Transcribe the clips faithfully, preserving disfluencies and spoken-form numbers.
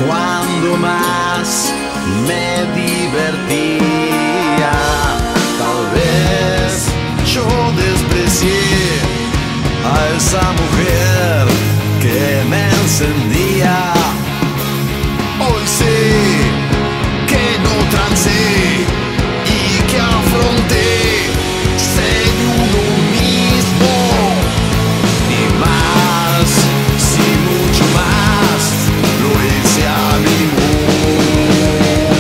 cuando más me divertía. Tal vez yo desprecié a esa mujer que me encendía. Hoy sé que no trancé y que afronté ser uno mismo, ni más, sin mucho más, lo hice a mi modo,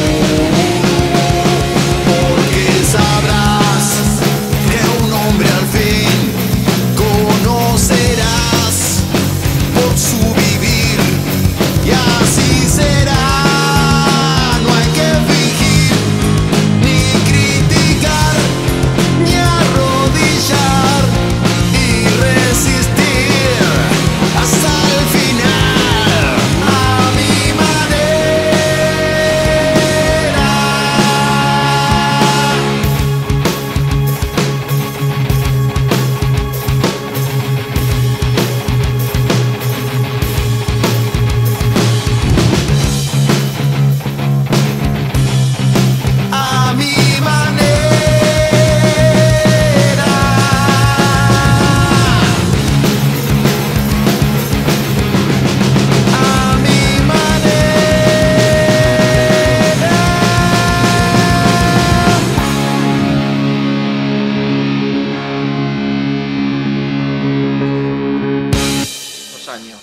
porque sabrás que un hombre al fin conocerás por su vivir, y así será. Años.